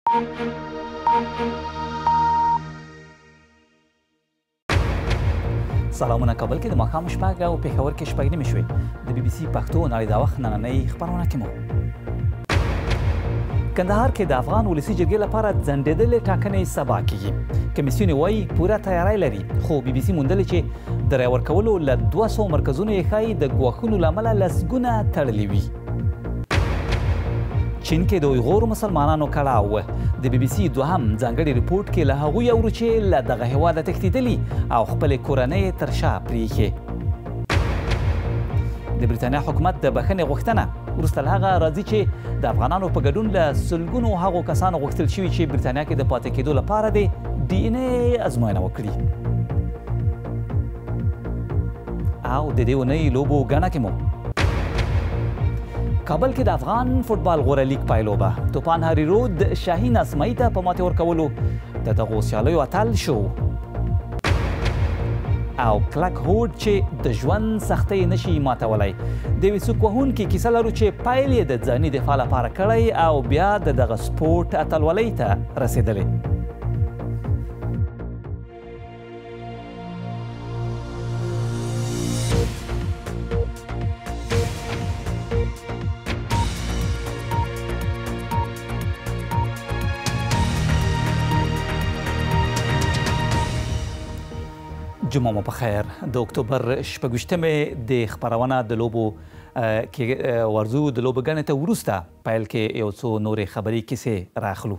سلامونه کابل کې د ماښام شپږ او پېښور کې شپږ نیمې شوې د بي بي سي پښتو نړۍ دا وخت نننۍ خپرونه کې مو کندهار کې د افغان ولسي جرګې لپاره ځنډېدلې ټاکنې سبا کېږي کمیسیون وایي پوره تیاری لري خو بي بي سي موندلې چې د رای ورکولو له 200 مرکزونو یې ښایي د ګواښونو له امله لسګونه تړلي وي چین کې د اویغور مسلمانانو کړاو د بي بي سي دوهم ځانګړي ریپورټ کې له هغوی اورو چې له دغه هېواده تښتېدلي او خپلې کورنۍ تر شا پرېښې د برېټانیا حکومت د بښنې غوښتنه وروسته له هغه راځي چې د افغانانو په ګډون له سلګونو هغو کسانو غوښتل شوي چې برېټانیا کې د پاتې کېدو لپاره د ډي ان اے ازموینه وکړي او د دې اونۍ لوبو ګڼه کې مو کابل کې د افغان فوټبال غوره لیګ پایلوبه توپان هاري رود شاهین اسماعي ته په ماتې ورکولو د دغو سیالیو اتل شو او کلک هوډ چې د ژوند سختۍ نشي ماتولی د یوې څوک وهونکي کیسه لرو چې پیل یې د ځاني دفاع لپاره کړی او بیا د دغه سپورټ اتلولۍ ته رسېدلی جمعه مو په خیر د اکتوبر 26مې د خپرونه د لوبو کې ورځو د لوبو ګڼې ته وروسته پیل کې یو څو نورې خبري کیسې راخلو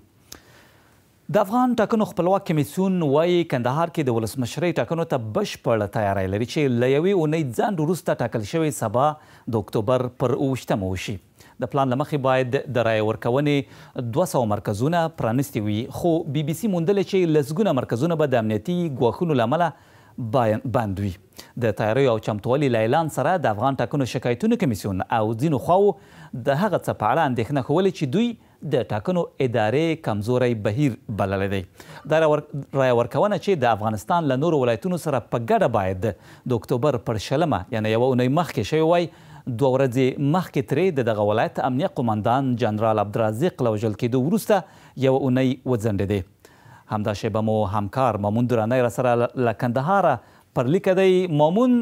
د افغان ټاکنو خپلواک کمیسیون وایي کندهار کې د ولسمشرۍ ټاکنو ته بشپړه تیاری لري چې له یوې اونۍ ځنډ وروسته ټاکل شوی سبا د اکتوبر پر 28مه وشي د پلان له مخې باید د رایې ورکونې 200 مرکزونه پرانیستي وي خو بي بي سي موندلې چې لسګونه مرکزونه به د امنیتي ګواښونو له امله بند وي د تیاریو او چمتووالي له اعلان سره د افغان ټاکنو شکایتونو کمیسیون او ځینو خواو د هغه څه په اړه اندېښنه ښولې چې دوی د ټاکنو ادارې کمزوری بهیر بللی دی دا رایه ورکونه چې د افغانستان له نورو ولایتونو سره په ګډه باید د اکتوبر پر 20مه یعنې یوه اونۍ مخکې شوې وای 2 ورځې مخکې ترې د دغه ولایت امنیه قماندان جنرال عبدالرازق له وژل کېدو وروسته یوه اونۍ وځنډېدې همدا شیبه مو همکار مامون درانی را سره له کندهاره پر لیکه دی مامون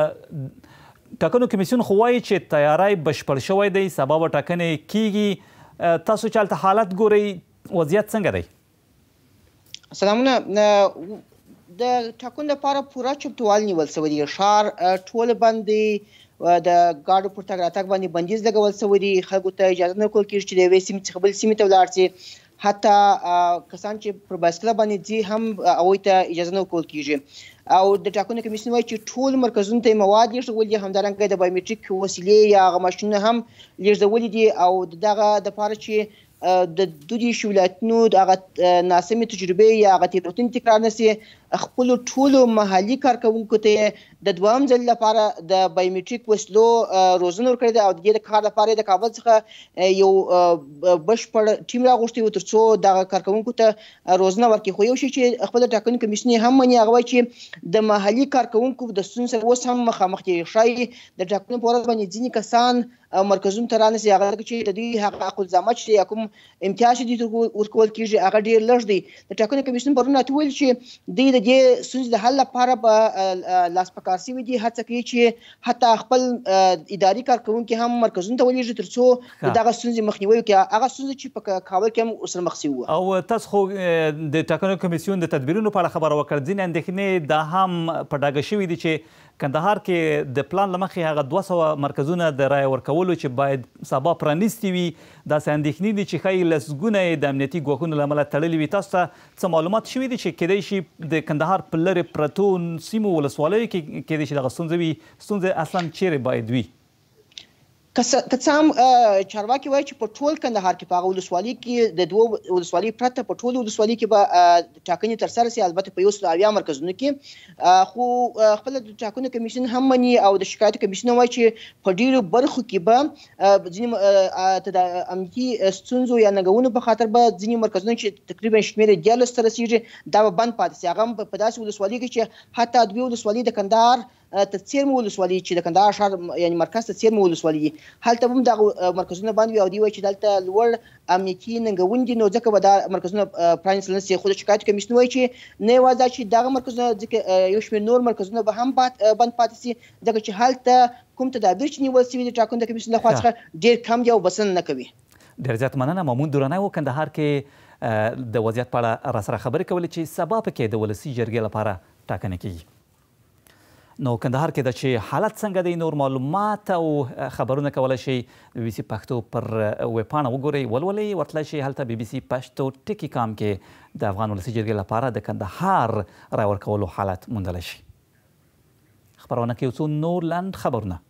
ټاکنو کمیسیون خو وایي چې تیاری بشپړ شوی دی سبا به ټاکنې کیږي تاسو چې هلته حالت ګورئ وضعیت څنګه دی سلامونه د ټاکنو لپاره پوره چمتووالی نیول سوی دی ښار ټول باندې د ګاډو پر تګ راتګ باندې بندیز لګول سوی دی خلکو ته اجازه نه ورکول کېږي چې د یوې سیمې څخه بلې سیمې ته ولاړ شي حتی کسان چې پر بایسکل باندې ځي هم هغوی ته اجازه نه ورکول کېږي او د ټاکنو کمیسیون وایي چې ټول مرکزونو ته یې مواد لېږدولي دي همدارنګه د بایومټریک وسیلې یا هغه ماشینونه هم لېږدولي دي او د دغه دپاره چې د دوی ولایتونو د هغه ناسمې تجربې یا هغه تېروتنې تکرار نه سي خپلو ټولو محلي کارکوونکو ته د دویم ځل لپاره د بایومټریک وسلو روزنه ورکړې ده او د دې کار لپاره د کابل څخه یو بشپړ ټیم راغوښتی و تر څو دغه کارکوونکو ته روزنه ورکړي خو یو شی چې خپل ټاکنې کمیسیون هم مني هغه وایي چې د محلي کارکوونکو د ستونزو سره اوس هم مخامخ دي ښایي د ټاکنو په ورځ باندې ځینې کسان مرکزونو ته رانسي هغه چې د دوی هغه حق الزامه چې یا کوم امتیاز چې دوی ته ورکول کېږي هغه ډېر لږ دی د ټاکنو کمیسیون پرون راته وویل چې دوی د دې ستونزې د حل لپاره به لاس په کار سوي دي هڅه کوي چې حتی خپل اداري کارکوونکي هم مرکزونو ته ولېږي تر څو د دغه ستونزې مخنیوی وکړي هغه ستونزې چې په کابل کې هم ورسره مخ سوي وو او تاسو خو د ټاکنو کمیسیون د تدبیرونو په اړه خبره وکړه ځینې اندېښنې دا هم په ډاګه شوي دي چې کندهار کې د پلان له مخې هغه 200 مرکزونه د رایې ورکولو چې باید سبا پرانیستي وي داسې اندېښنې دي چې ښایي لسګونه یې د امنیتي ګواښونو له امله تړلي وي تاسو ته څه معلومات شوي دي چې کیدای شي د کندهار په لرې پرتو سیمو ولسوالیو کې کیدای شي دغه ستونزې وي ستونزې اصلا چیرې باید وي که څه هم چارواکي وایي چې په ټول کندهار کې په هغه ولسوالۍ کې د 2 ولسوالۍ پرته په ټولو ولسوالۍ کې به ټاکنې ترسره سي البته په 180 مرکزونو کې خو خپل د ټاکنو کمیسیون هم مني او د شکایتو کمیسیون وایي چې په ډېرو برخو کې به ځینې د امنیتي ستونزو یا ننګونو په خاطر به ځینې مرکزونه چې تقریبا شمېر 14 ته رسېږي دا به بند پاتې سي هغه هم په داسې ولسوالۍ کې چې حتی 2 ولسوالۍ د کندهار ته څیرمه ولسوالي چې د کندهار ښار یعنې مرکز ته څیرمه ولسوالي هلته هم دغه مرکزونه بند وي او دوی وایي چې دلته لوړ امنیتي ننګونې دي نو ځکه به دا مرکزونه پرانیستل نه سي. خو د شکایت کمیسیون وایي چې نه یوازې دا چې دغه مرکزونه ځکه یو شمېر نور مرکزونه به هم بند پاتې سي ځکه چې هلته کوم تدابیر چې نیول سوي د ټاکنو د کمیسیون لخوا څخه ډېر کم دي او بسنه نه کوي. ډېر زیات مننه. مامون درانی و کندهار کې د وضعیت په اړه راسره خبرې کولې چې سبا پکې د ولسي جرګې لپاره ټاکنې کیږي. نو کندهار کې د چې حالت څنګه دی نور معلومات او خبرونه کولی شئ BBC پښتو پر ویبپاڼه وګورئ ولولئ ورتلی شئ هلته BBC پښتو ټکي کام کې د افغان ولسي جرګې لپاره د کندهار رای ورکولو حالت موندلی شي. خبرونه کې یو څو نور لنډ خبرونه.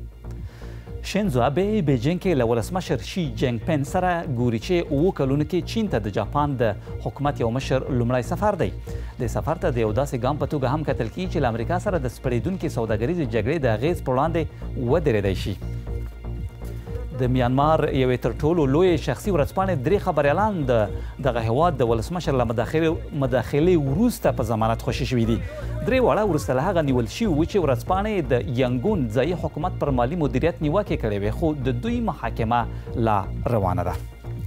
شینزو آبه بیجینګ کې له ولسمشر شي جینګ پین سره ګوري چې 7 کلونو کې چین ته د جاپان د حکومت یو مشر لومړی سفر دی. د سفر ته د یو داسې ګام په توګه هم کتل کېږي چې له امریکا سره د سپړېدونکې سوداګریزې جګړې د اغېز پر وړاندې ودرېدی شي. د میانمار یوې تر ټولو لویې شخصي ورځپاڼې 3 خبریالان دغه هیواد د ولسمشر له مداخلې وروسته په ضمانت خوشي شوي دي. 3 واړه وروسته له هغه نیول شوي وو چې ورځپاڼې د ینګون ځایي حکومت پر مالي مدیریت نیوکې کړې وې خو د دوی محاکمه لا روانه ده.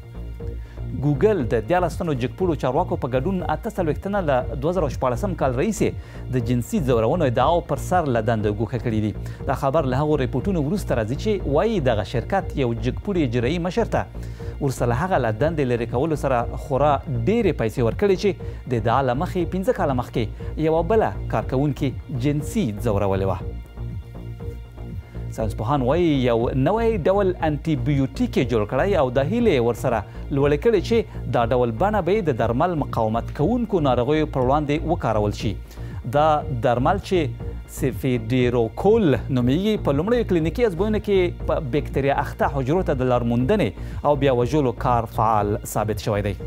ګوګل د 14 تنو جګپوړو چارواکو په ګډون 48 تنه له 2014 کال راهیسې د جنسي ځورونو ادعاو پر سر له دندې ګوښه کړي دي. دا خبر له هغو ریپورټونو وروسته راځي چې وایي دغه شرکت یو جګپوړي اجرایي مشر ته وروسته له هغه له دندې لرې کولو سره خورا ډېرې پیسې ورکړې چې د ادعا له مخې 15 کاله مخکې یوه بله کارکوونکې جنسي ځورولې وه. ساینسپوهان وایي یو نوی ډول انټي بیوټیک یې جوړ کړی او دا هیلې یې ورسره لوړې کړې چې دا ډول بڼه به د درمل مقاومت کوونکو ناروغیو پر وړاندې وکارول شي. دا درمل چې سیفیډیروکول نومیږي په لومړیو کلینیکي ازموینو کې په بکتریا اخته حجرو ته د لارموندنې او بیا وژلو کار فعال ثابت شوی دی.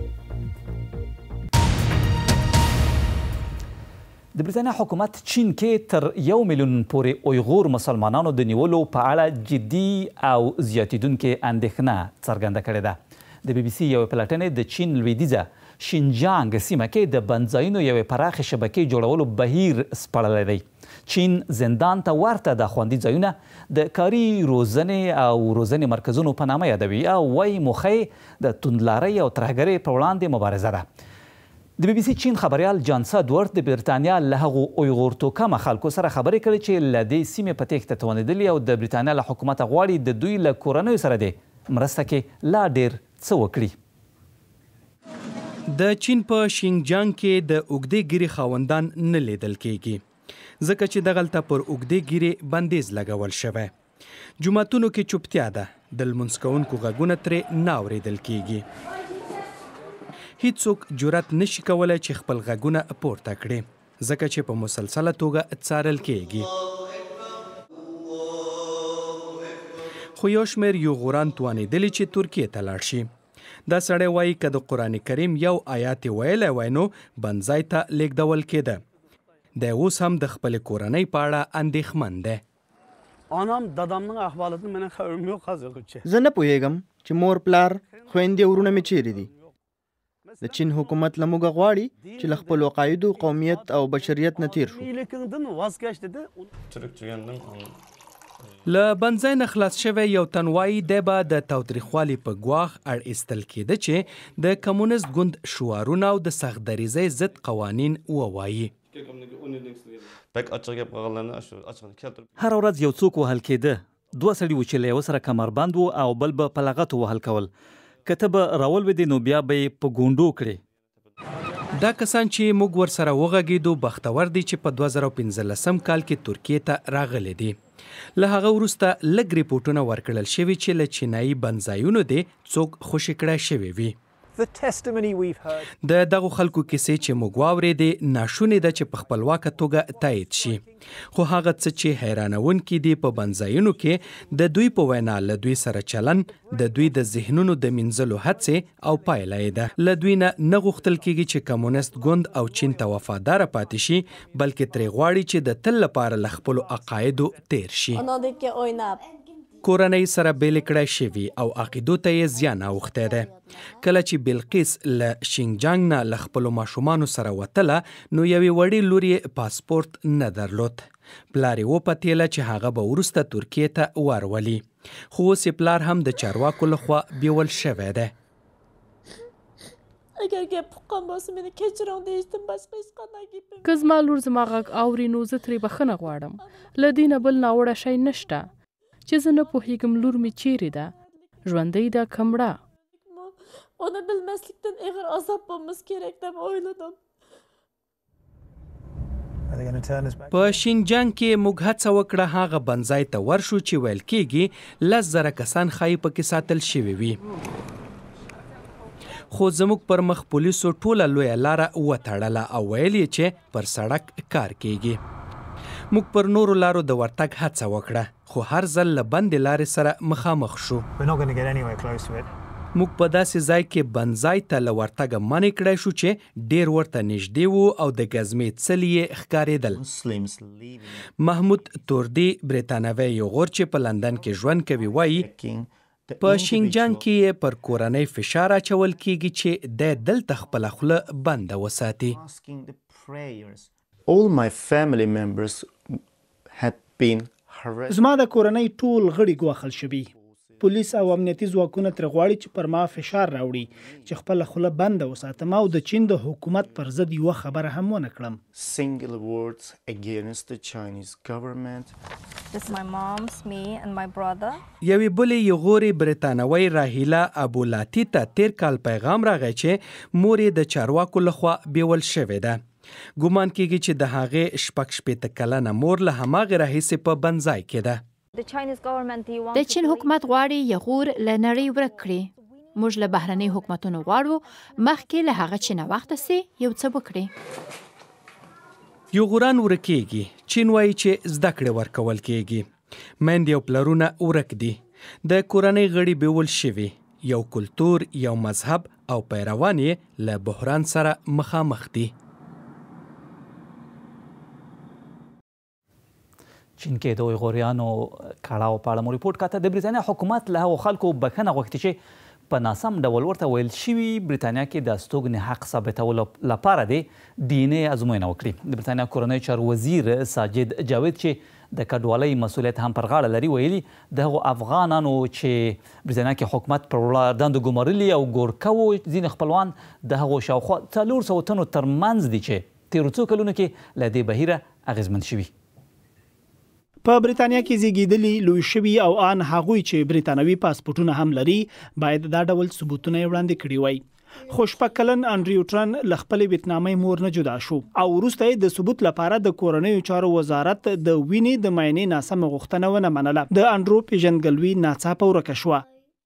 د بریتانیا حکومت چین کې تر 1 میلیون پورې اویغور مسلمانانو د نیولو په اړه جدي او زیاتېدونکې اندېښنه څرګنده کړې ده. د BBC یوې پلټنې د چین لویدیځه شینجانګ سیمه کې د بندځایونو یوې پراخې شبکې جوړولو بهیر سپړلی دی. چین زندان ته ورته د خوندي ځایونه د کاري روزنې او روزنې مرکزونو په نامه یادوي او وایي موخه د توندلارۍ او ترهګرۍ پر وړاندې مبارزه ده. د BBC چین خبریال جان سادورت د بریتانیا له هغو اویغور توکمه خلکو سره خبرې کړې چې له دې سیمې په تېښته توانېدلي او د بریتانیا له حکومته غواړي د دوی له کورنیو سره د مرسته کې لا ډېر څه وکړي. د چین په شینجانګ کې د اوږدې ګیرې خاوندان نه لیدل کېږي ځکه چې دغلته پر اوږدې ګیرې بندیز لګول شوی. جوماتونو کې چوپتیا ده، د لمونځ کوونکو غږونه ترې نه اورېدل کېږي. هیڅوک جرأت نشي کولی چې خپل غږونه پورته کړي ځکه چې په مسلسله توګه څارل کېږي. خو یو شمېر یوغوران توانېدلي چې ترکیې ته لاړ شي. دا سړی وایي که د قرآن کریم یو آیات یې ویلی وای نو بندځای ته لیږدول کېده. دی اوس هم د خپلې کورنۍ په اړه اندېښمن دی. زه نه پوهېږم چې مور پلار خویندې ورونه مې چیرې دي. د چین حکومت له موږ غواړي چې له خپلو عقایدو، قومیت او بشریت نه تیر شو. له بندځای نه خلاص شوی یو تن وایي دی به د تاوتریخوالي په ګواښ اړ ایستل کېده چې د کمونیست ګوند شعارونه او د سخت دریځۍ ضد قوانین ووایي. هره ورځ یو څوک وهل کېده. 2 سړي و چې له یوه سره کمربند و او بل به په لغتو وهل کول. که ته به راولوېدې نو بیا به یې په ګونډو کړې. دا کسان چې موږ ورسره وغږېدو بختور دي چې په 2015 کال کې ترکیې ته راغلي دي. له هغه وروسته لږ ریپورټونه ورکړل شوي چې له چینایي بندځایونو دې څوک خوشي کړی شوي وي. د دغو خلکو کیسې چې موږ واورېدې ناشونې ده چې په خپلواکه توګه تایید شي. خو هغه څه چې حیرانونکي دي په بندځایونو کې د دوی په وینا له دوی سره چلن د دوی د ذهنونو د مینځلو هڅې او پایله یې ده. له دوی نه غوښتل کېږي چې کمونیست ګوند او چین ته وفاداره پاتې شي بلکې ترې غواړي چې د تل لپاره له خپلو عقایدو تیر شي. کورنۍ سره بیلې کړی شوي او عقیدو ته یې زیان اوښتی دی. کله چې بلقیس له شینجانګ نه له خپلو ماشومانو سره وتله نو یوې وړې لور یې پاسپورت نه درلود. پلار یې وپتېله چې هغه به وروسته ترکیې ته ورولي، خو اوس یې پلار هم د چارواکو لخوا بیول شوی دی. که زما لور زما غږ اوري نو زه ترې بخښنه غواړم. له دې نه بل ناوړه شی نشته چې زه نه پوهېږم لور مې چیرې ده، ژوندۍ ده که مړه. Onu bilmezlikten eğer azap bulması gerek de oyladım. په شینجانګ کې موږ هڅه وکړه هغه بنځای ته ورشو چې ویل کېږي 10,000 کسان ښایي پکې ساتل شوي وي، خو زموږ پر مخ پولیسو ټوله لویه لاره وتړله او ویل یې چې پر سړک کار کېږي. موږ پر نورو لارو د ورتګ هڅه وکړه، خو هر ځل له بندې لارې سره مخامخ شو. موږ په داسې ځای کې بنځای ته له ورتګه منع کړی شو چې ډېر ورته نږدې و او د ګزمې څلي یې ښکارېدل. محمود توردي بریتانوی یغور چې په لندن کې ژوند کوي وایي په شینجانګ کې یې پر کورنۍ فشار اچول کېږي چې دی دلته خپله خوله بنده وساتي. زما د کورنۍ ټول غړي ګواښل شوي. پولیس او امنیتي ځواکونه ترې غواړي چې پر ما فشار راوړي چې خپله خوله بنده وساتم او د چین د حکومت پر ضد یوه خبره هم ونه کړم. یوې بلې یغورې بریتانوۍ راهیله ابولاتی ته تیر کال پیغام راغی چې مور یې د چارواکو لخوا بیول شوې ده. ګومان کېږي چې د هغې 6 کلنه مور له هماغې راهیسې په بنځای کې ده. د چین حکومت غواړي یغور له نړۍ ورک کړي. موږ له بهرنۍ حکومتونو غواړو مخکې له هغه چې ناوخته سي یو څه وکړي. یغوران ورکېږي. چین وایي چې زده کړې ورکول کېږي. میندې او پلرونه ورک دي. د کورنۍ غړي بیول شوي. یو کلتور، یو مذهب او پیروان یې له بحران سره مخامخ دي. چین کې د اویغوریانو کړاو په اړه مو ریپورټ کاته. د بریتانیا حکومت له هغو خلکو بخښنه غوښتې چې په ناسم ډول ورته ویل شوي بریتانیا کې د استوګنې حق ثابتولو لپاره د DNA ازموینه وکړي. د بریتانیا کورنۍ چارو وزیر ساجد جاوید چې د کډوالۍ مسؤلیت هم پر غاړه لري ویلي د هغو افغانانو چې بریتانیا کې حکومت پر وړاندې ګمارلي او ګورکه وو ځینې خپلوان د هغو شاوخوا 400 تنو ترمنځ دي چې تېرو څو کلونو کې له دې بهیره اغېزمن شوي. په بریتانیا کې زیږیدلي لوی شوي او آن هغوی چې بریتانوي پاسپورټونه هم لري باید دا ډول ثبوتونه وړاندې کړي وای. خو 6 کلن انډریو ټرن له خپلې ویتنامۍ مور نه جدا شو او وروسته د ثبوت لپاره د کورنیو چارو وزارت د وینې د معاینې ناسمه غوښتنه ونه منله. د انډرو پیژندګلوي ناڅاپه ورکه شوه.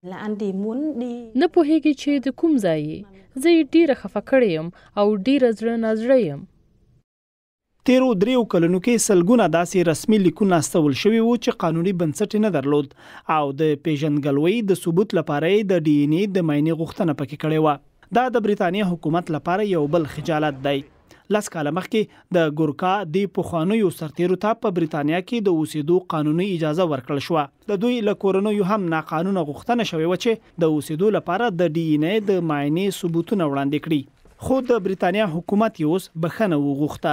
نه پوهېږي چې د کوم ځای یې. زه یې ډېره خفه کړې یم او ډېره زړه نازړه یم. تیرو 3 کلونو کې سلګونه داسې رسمي لیکونه استول شوي وو چې قانوني بنسټ نه درلود او د پیژندګلوۍ د ثبوت لپاره د DNA د معاینې غوښتنه پکې کړې وه. دا د بریتانیا حکومت لپاره یو بل خجالت دی. 10 کاله مخکې د ګورکا د پخوانیو سرتیرو ته په بریتانیا کې د اوسېدو قانوني اجازه ورکړل شوه. د دوی له کورنیو هم ناقانونه غوښتنه شوې وه چې د اوسېدو لپاره د DNA د معاینې ثبوتونه وړاندې کړي. خو د بریتانیا حکومت یې اوس بخښنه وغوښته.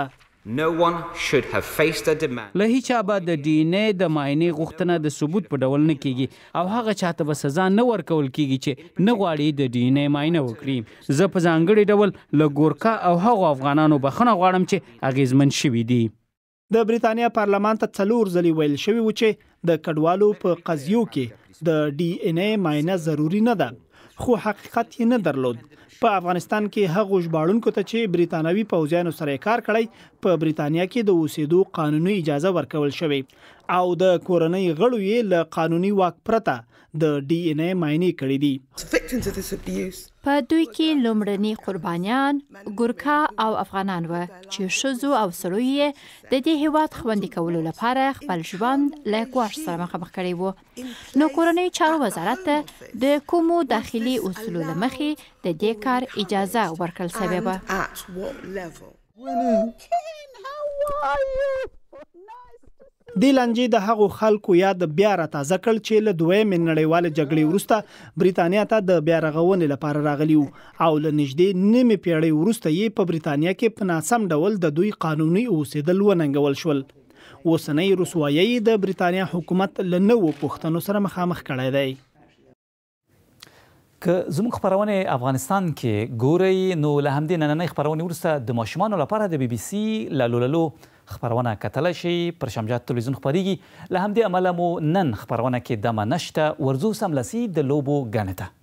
له هیچا به د DNA د معاینې غوښتنه د ثبوت په ډول نه کیږي او هغه چاته به سزا نه ورکول کیږي چې نه غواړي د DNA معاینه وکړي. زه په ځانګړي ډول له ګورکا او هغو افغانانو بخښنه غواړم چې اغیزمن شوي دي. د بریتانیا پارلمان ته 4 ځلې ویل شوي و چې د کډوالو په قضیو کې د DNA معاینه ضروری نه ده، خو حقیقت یې نه درلود. په افغانستان کې هغو ژباړونکو ته چې بریتانوي پوځیانو سره کار کړی په بریتانیا کې د اوسېدو قانوني اجازه ورکول شوې او د کورنۍ غړو یې له قانوني واک پرته د DNA معاینې کړې دي. په دوی کې لومړني قربانیان ګورکا او افغانان و چې ښځو او سړیو یې د دې هیواد خوندي کولو لپاره خپل ژوند له ګواښ سره مخامخ کړی وو. نو کورنۍ چارو وزارت ته د کومو داخلي اصولو له مخې د دې کار اجازه ورکړل شوې وه. د لانجې د هغو خلکو یاد بیا را تازه کړ چې له دویمې نړیوالې جګړې وروسته بریتانیا ته د بیا رغونې لپاره راغلي وو او له نږدې نیمې پیړۍ وروسته یې په بریتانیا کې په ناسم ډول د دوی قانوني اوسېدل وننګول شول. اوسنۍ رسوایي د بریتانیا حکومت له نوو پوښتنو سره مخامخ کړی دی. که زموږ خپرونې افغانستان کې ګورئ نو له همدې نننۍ خپرونې وروسته د ماشومانو لپاره د BBC لالوللو خپرونه کتلی شئ. پر شمجات تلویزیون خپریږي. له همدې امله مو نن خپرونه کې دمه نشته. ورځو سملاسي د لوبو ګڼې ته.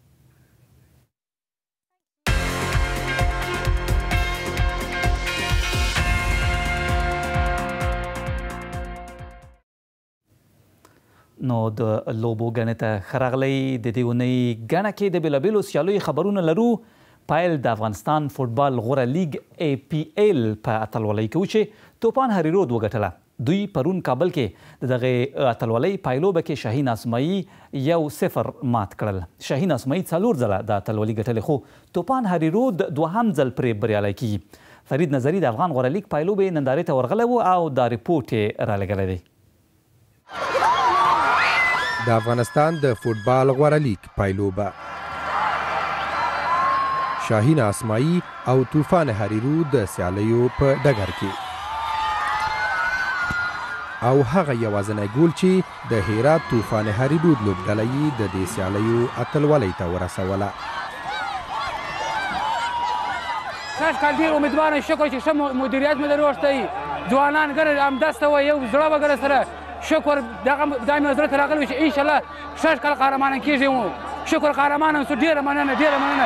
نو د لوبو ګڼې ته ښه راغلی. د دې اونۍ ګڼه کې د بېلابېلو سیالیو خبرونه لرو. پایل د افغانستان فوټبال غوره لیګ APL په اتلولۍ کې و چې توپان هریرود وګټله. دوی پرون کابل کې د دغې اتلولۍ پایلوبه کې شاهین اسماعي 1-0 مات کړل. شاهین اسماعي 4 ځله د اتلولۍ ګټلې خو توپان هریرود 2 ځل پرې بریالی کیږي. فرید نظري د افغان غوره لیګ پایلوبې نندارې ته ورغلی و او دا ریپورټ یې رالېږلی دی. د افغانستان د فوټبال غوره لیګ پایلوبه شاهین اسماعي او طوفان هریرود د سیالیو په ډګر کې او هغه یوازینی ګول چې د هرات طوفان هریرود لوبډله یې د دې سیالیو اتلولۍ ته ورسوله. سږ کال ډېر امیدواره شکر چې ښه مدیریت مې دروښتی ځوانان ګره همداسته وه یو زړه وګره سره شکر دا مې زړه ته راغلی چې انشاءالله ښه کال قهرمانه کېږي. شکر قهرمانه سو. ډېره مننه ډېره مننه.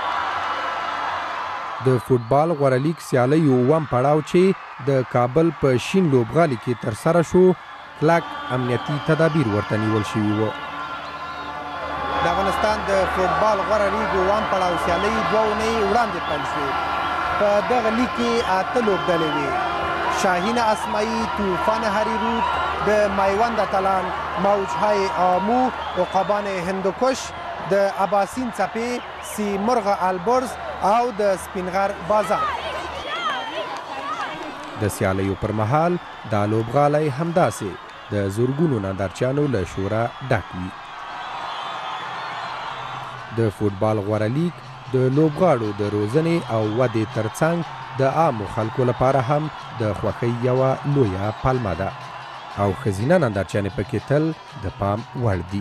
د فوټبال غوره لیګ سیالیو اووم پړاو چې د کابل په شین لوبغالي کې ترسره شو کلک امنیتي تدابیر ورته نیول شوي وو. د افغانستان د فوټبال غوره لیګ اووم پړاو سیالۍ 2 اونۍ وړاندې پیل شوې. په دغه لیګ کې 8 لوبډلې وې. شاهین اسماعي، طوفان هریرود، د میوند اتلان، موجهای آمو، عقابان هندوکش، د اباسین څپې، سیمرغ البرز او د سپینغر بازار. د سیالیو پر مهال دا لوبغالی همداسې د زرګونو نندارچیانو له شوره ډک وي. د فوټبال غوره لیګ د لوبغاړو د روزنې او ودې ترڅنګ د عامو خلکو لپاره هم د خوښۍ یوه لویه پلمه ده او ښځینه نندارچیانې پکې تل د پام وړ دي.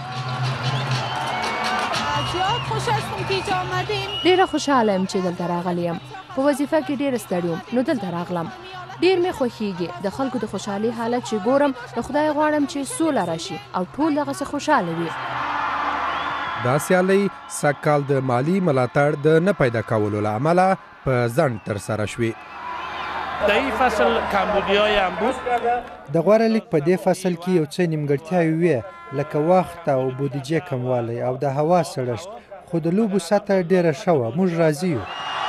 ډیره خوشحاله یم چې دلته راغلی یم. په وظیفه کې ډیره ستړی وم نو دلته راغلم. ډیر مې خوښیږي. د خلکو د خوشحالي حالت چې ګورم د خدای غواړم چې سوله راشي او ټول دغسې خوشحاله وي. دا سیالۍ سږکال د مالي ملاتړ د نه پیدا کولو له امله په ځنډ ترسره شوې. د این فصل کمبودیای هم بود. د غوره لیګ په دې فصل کې یو څه نیمګړتیاوې وې لکه وخت او بودیجې کموالی او د هوا سړښت، خو د لوبو سطحه ډیره ښه وه. موږ راضي یو.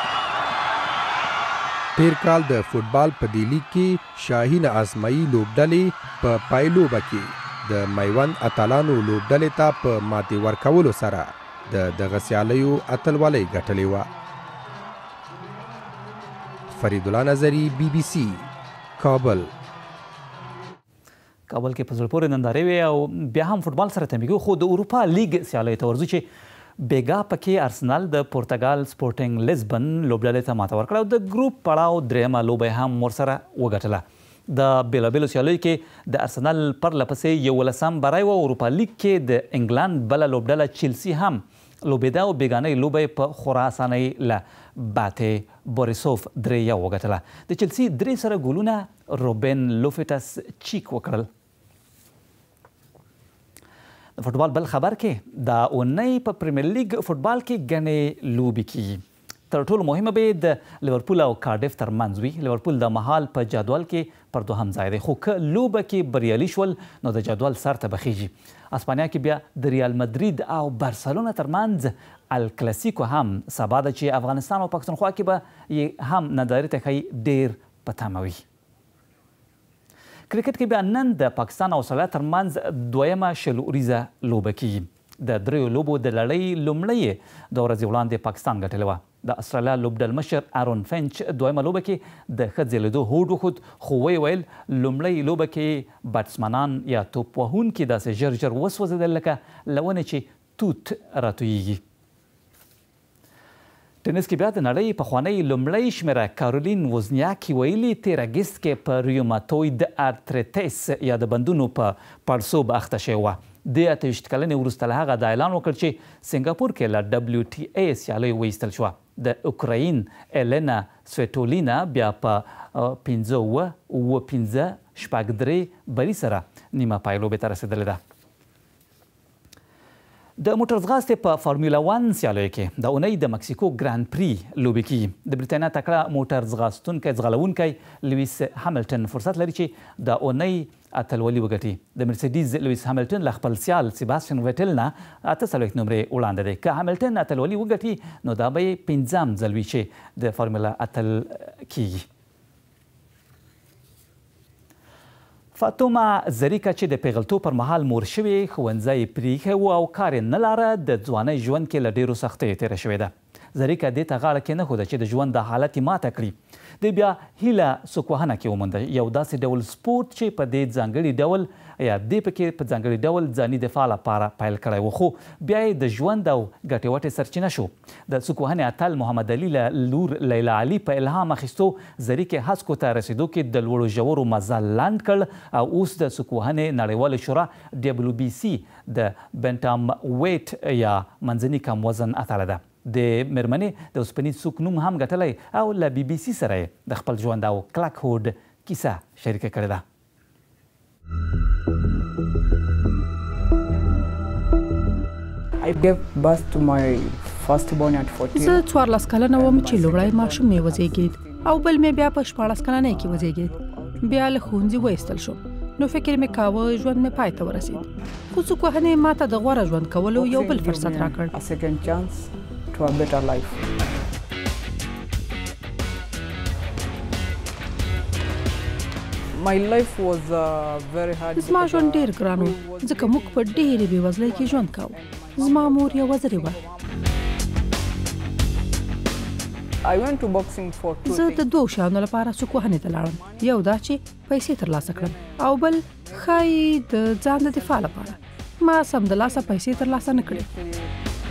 تیر کال د فوټبال په دې لیګ کې شاهین اسماعي لوبډلې په پایلوبه کې د میوند اتلانو لوبډلې ته په ماتې ورکولو سره د دغه سیالیو اتلولۍ ګټلې وه. فرید الله نظري BBC کابل. کابل کې په زړه پورې نندارې وې او بیا هم فوټبال سره تمیږو. خو د اروپا لیګ سیالیو ته ورځو چې بیګا پکې ارسنال د پرتګال سپورټینګ لیزبن لوبډلې ته ماته ورکړه او د ګروپ پړاو درېیمه لوبه هم ورسره وګټله. د بېلابېلو سیالیو کې د ارسنال پرله پسې 11 بری و. اروپا لیګ کې د انګلند بله لوبډله چیلسي هم لوبېده او بیګانۍ لوبه یې په خورا اسانۍ له باتې بوریسوف 3 وګټله. د چیلسي 3 سره ګولونه روبن لوفټس چیک وکړل. د فوټبال بل خبر کې د اونۍ په پریمیر لیګ فوټبال کې ګڼې لوبې کیږي. تر ټولو مهمه به د لیورپول او کارډیف ترمنځ وي. لیورپول د مهال په جدول کې پر 2 ځای دی خو که لوبه کې بریالي شول نو د جدول سر ته بخیږي. اسپانیا کې بیا د ریال مدرید او بارسلونا ترمنځ الکلاسیکو هم سبا ده چې افغانستان او پاکستانخوا کې به هم نندارې ته ښایي ډېر په تمه وي. کرکټ کې بیا نن د پاکستان او استرالیا ترمنځ 2مه شلوریزه لوبه کیږي. د 3 لوبو د لړۍ لومړۍ 2 ورځې وړاندې پاکستان ګټلې وه. د استرالیا لوبډل مشر آرون فینچ 2مه لوبه کې د ښه ځلېدو هوډ وښود خو ویل لومړۍ لوبه کې بټسمنان یا توپ وهونکي داسې ژر ژر وسوځېدل لکه له ونې چې توت راتویږي. ټینس کې بیا د نړۍ پخوانۍ لومړۍ شمېره کارولین وزنیاکي ویلي تیر اګست کې په ریوماتوید ارتریتس یا د بندونو په پړسوب اخته شوې وه. د 28 کلنې وروسته له هغه دا اعلان وکړ چې سنګاپور کې له WTA سیالۍ وایستل شوه. د اوکراین الینا سویټولینا بیا په 5-5-3 بری سره نیمه پای لوبې ته رسېدلې ده. د موټر ځغاستې په فارمولا 1 سیالیو کې د اونۍ د مکسیکو ګراند پری لوبې کیږي. د بریتانیا تکړه موټر ځغلونکی لویس هاملټن فرصت لري چې د اونۍ اتلولي وګټي. د مرسیډیز لویس هاملټن له خپل سیال سیباستین ویټل نه 48 نمرې وړاندې دی. که هاملټن اتلولي وګټي نو دا به یې 5م ځل وي چې د فارمولا اتل کیږي. فاطمه زریکا چې د پیغلتوب پر مهال مور شوې ښوونځی پریښی و او کار یې نه لاره د ځوانۍ ژوند کې له ډېرو سختیو تېره شوې ده. زریکا دې ته غاړه کېنښوده چې د ژوند د حالت یې ماته کړي. د بیا هیله سوکوهنه کې ومونده یو داسې ډول سپورت چې په دې ځانګړي ډول یا دې پکې په ځانګړي ډول ځاني دفاع لپاره پیل کړی و، خو بیا یې د ژوند او ګټې وټې سرچینه شو. د سوکوهنې اتل محمد علي له لور لیلا علي په الهام اخیستو زریکې هسکو ته رسېدو کې د لوړو ژورو مزل لنډ کړ او اوس د سوکوهنې نړیواله شورا WBC د بنټام ویټ یا منځني کم وزن اتله ده. د مېرمنې د اوسپنیز سوک نوم هم ګټلی او له BBC سره یې د خپل ژوند او کلک هوډ کیسه شریکه کړې ده. زه 14 کلنه وم چې لومړی ماشوم مې وزېږېد او بل مې بیا په 14 کلنۍ کې وزېږېد. بیا له ښوونځي وایستل شوم نو فکر مې کاوه ژوند مې پای ته ورسېد، خو سوکوهنې ما ته د غوره ژوند کولو یو بل فرصت راکړ. To a better life. My life was very hard. زما ژوند ډېر ګران و ځکه موږ په ډېرې بېوزلۍ کې ژوند کاوه. زما مور یوه وزرې وه. I went to boxing for 2 زه د 2 شیانو لپاره سوکوهنې ته لاړم. یو دا چې پیسې ترلاسه کړم او بل ښایي د ځان د دفاع لپاره. ما سمدلاسه پیسې ترلاسه نه کړې.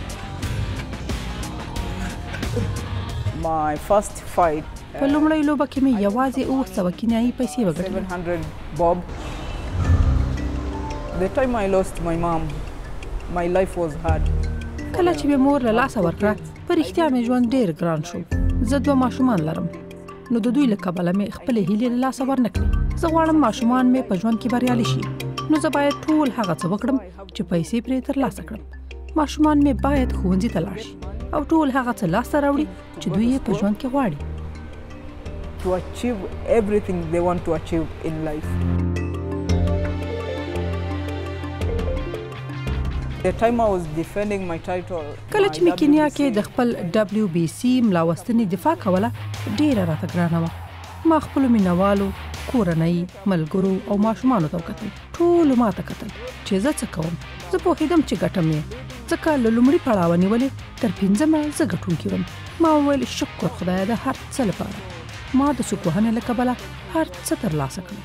My first fight په لومړۍ لوبه کې مې یوازې 700 کینیایي پیسې وګټلې. 700 bob. The time I lost my mom, my life was hard. کله چې مې مور له لاسه ورکړه په رښتیا مې ژوند ډېر ګران شو. زه 2 ماشومان لرم نو د دوی له کبله مې خپلې هیلې له لاسه ورنه کړې. زه غواړم ماشومان مې په ژوند کې بریالي شي نو زه باید ټول هغه څه وکړم چې پیسې پرې ترلاسه کړم. ماشومان مې باید ښوونځي ته لاړ شي او ټول هغه څه لاسته راوړي چې دوی یې په ژوند کې غواړي. To achieve everything they want to achieve in life. The time I was defending my title. کله چې مې کینیا کې د خپل WBC ملاوستنې دفاع کوله ډېره راته ګرانه وه. ما خپلو مینوالو، کورنۍ، ملګرو او ماشومانو ته وکتل. ټولو ما ته کتل چې زه څه کوم. زه پوهېدم چې ګټم یې ځکه له لومړي پړاوه نیولې تر 5مه زه ګټونکې وم. ما وویل شکر خدایه د هر څه لپاره ما د سوکوهنې له کبله هر څه ترلاسه کړل.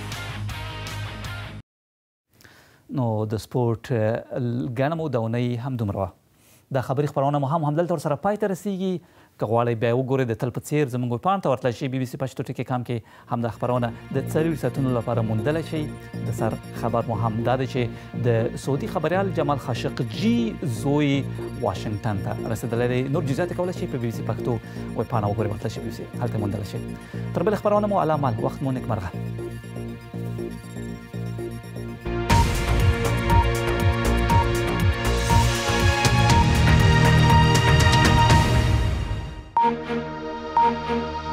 نو د سپورټ ګڼه مو د اونۍ همدومره وه. دا خبري خپرونه مو هم همدلته ورسره پای ته رسیږي. که غواړئ بیا وګورئ د تل په څېر زموږ ویبپاڼې ته ورتللی شئ. BBC پښتو ټکي کام کې همدا خپرونه د 4 ساعتونو لپاره موندلی شئ. د سر خبر مو هم دا دی چې د سعودي خبریال جمال خاشقجي زوی واشنګټن ته رسېدلی دی. نور جزئیات یې کولی شئ په BBC پښتو ویبپاڼه وګورئ، ورتللی شئ BBC هلته موندلی شئ. تر بلې خپرونه مو علامال وخت مو نیکمرغه. Thank you.